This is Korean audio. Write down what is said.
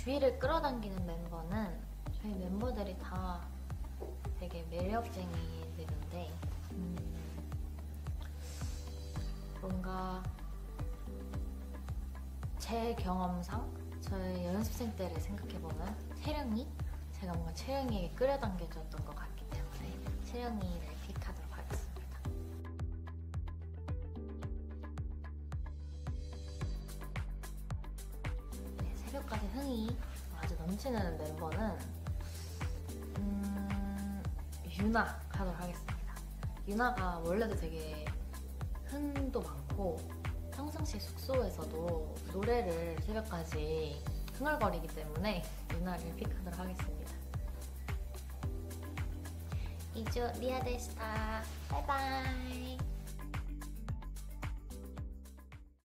주위를 끌어당기는 멤버는 저희 멤버들이 다 되게 매력쟁이들인데 뭔가 제 경험상 저희 연습생 때를 생각해보면 제가 뭔가 채령이에게 끌어당겨줬던 것 같기 때문에 채령이를 픽하도록 하겠습니다. 네, 새벽까지 흥이 아주 넘치는 멤버는 유나 하도록 하겠습니다. 유나가 원래도 되게 흥도 많고 평상시 숙소에서도 노래를 새벽까지 흥얼거리기 때문에 유나를 픽하도록 하겠습니다. 이주 리아 데스타. 바이바이.